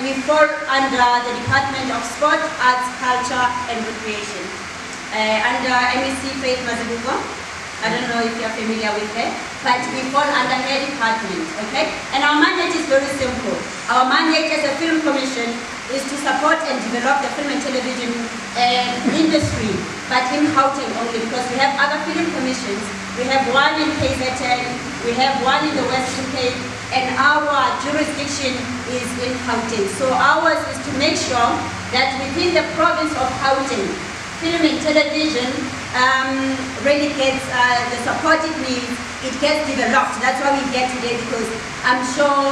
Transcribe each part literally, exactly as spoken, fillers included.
we fall under the Department of Sport, Arts, Culture and Recreation. Uh, under M E C Faith Mazibuko. I don't know if you're familiar with her, but we fall under her department, okay? And our mandate is very simple. Our mandate as a film commission is to support and develop the film and television uh, industry, but in Gauteng only, because we have other film commissions. We have one in K Z N, we have one in the Western Cape, and our jurisdiction is in Gauteng. So ours is to make sure that within the province of Gauteng, film and television um, really gets uh, the support it needs, it gets developed. That's why we get today, because I'm sure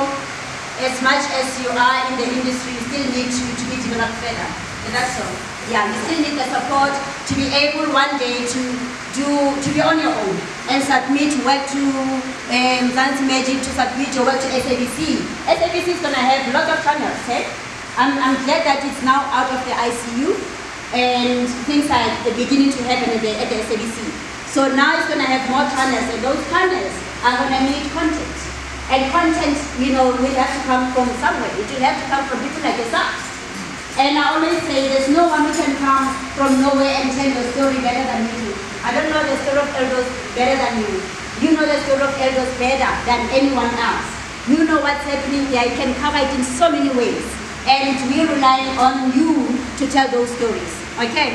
as much as you are in the industry, you still need to, to be developed further. And that's all. Yeah, you still need the support to be able one day to do, to be on your own and submit work to um, Zanzi Magic, to submit your work to S A B C. S A B C is going to have lots of channels, okay? I'm, I'm glad that it's now out of the I C U. And things are beginning to happen at the, at the S A B C. So now it's going to have more channels, and those channels are going to need content. And content, you know, will have to come from somewhere. It will have to come from people like yourself. And I always say there's no one who can come from nowhere and tell your story better than you do. I don't know the story of Eldos better than you. You know the story of Eldos better than anyone else. You know what's happening here. You can cover it in so many ways. And we rely on you to tell those stories. Okay,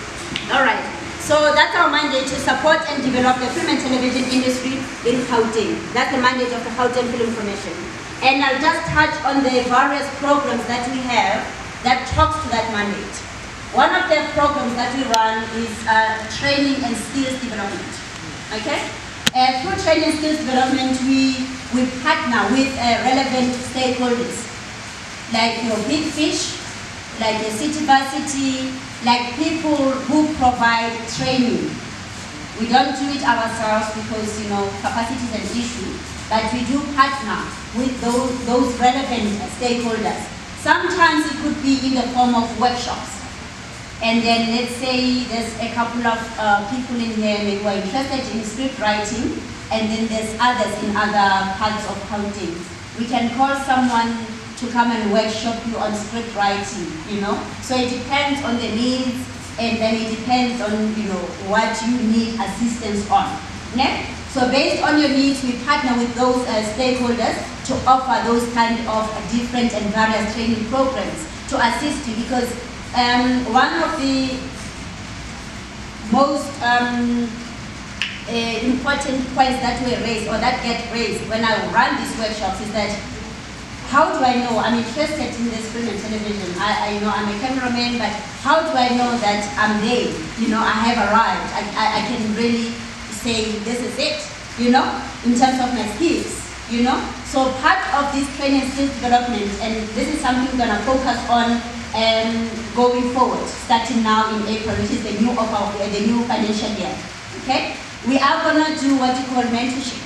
all right. So that's our mandate, to support and develop the film and television industry in Gauteng. That's the mandate of the Gauteng Film Commission. And I'll just touch on the various programs that we have that talks to that mandate. One of the programs that we run is uh, training and skills development. Okay, uh, through training and skills development, we we partner with uh, relevant stakeholders, like your Big Fish, like the City Varsity, like people who provide training. We don't do it ourselves because, you know, capacity is an issue, but we do partner with those, those relevant stakeholders. Sometimes it could be in the form of workshops. And then let's say there's a couple of uh, people in here maybe who are interested in script writing, and then there's others in other parts of Gauteng. We can call someone to come and workshop you on script writing, you know. So it depends on the needs, and then it depends on, you know, what you need assistance on. Okay? So based on your needs, we partner with those uh, stakeholders to offer those kind of different and various training programs to assist you, because um, one of the most um, uh, important points that we raise, or that get raised when I run these workshops, is that how do I know I'm interested in this film and television? I, I you know I'm a cameraman, but how do I know that I'm there? You know, I have arrived. I, I, I can really say this is it, you know, in terms of my skills, you know. So part of this training and skills development, and this is something we're gonna focus on um, going forward, starting now in April, which is the new of our, the new financial year. Okay, we are gonna do what we call mentorship,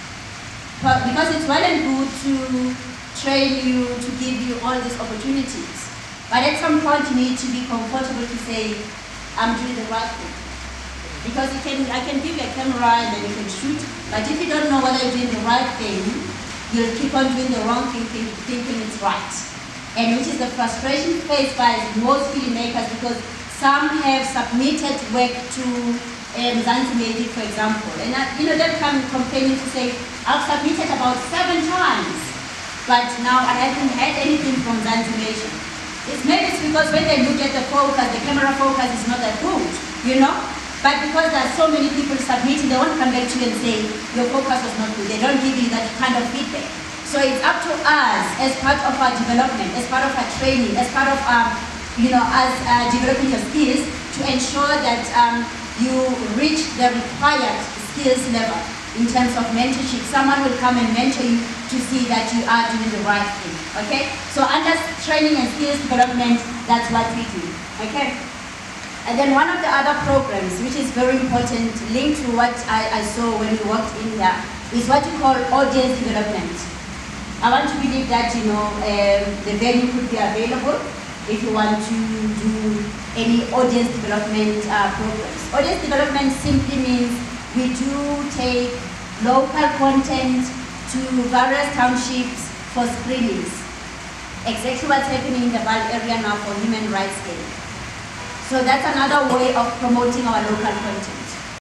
but because it's well and good to train you, to give you all these opportunities, but at some point you need to be comfortable to say, I'm doing the right thing. Because you can, I can give you a camera and then you can shoot, but if you don't know whether you're doing the right thing, you'll keep on doing the wrong thing, think, thinking it's right. And which is the frustration faced by most filmmakers, because some have submitted work to um, Zanzi Magic, for example, and uh, you know, they'll come complaining to say, I've submitted about seven times, but now I haven't had anything from Zanzi Magic. It's maybe it's because when they look at the focus, the camera focus is not that good, you know? But because there are so many people submitting, they won't come back to you and say, your focus was not good. They don't give you that kind of feedback. So it's up to us, as part of our development, as part of our training, as part of our, you know, as uh, developing your skills, to ensure that um, you reach the required skills level in terms of mentorship. Someone will come and mentor you to see that you are doing the right thing, okay? So under training and skills development, that's what we do, okay? And then one of the other programs, which is very important, linked to what I, I saw when we walked in here, is what you call audience development. I want to believe that, you know, um, the venue could be available if you want to do any audience development uh, programs. Audience development simply means we do take local content to various townships for screenings. exactly what's happening in the Vaal area now for Human Rights Day. So that's another way of promoting our local content.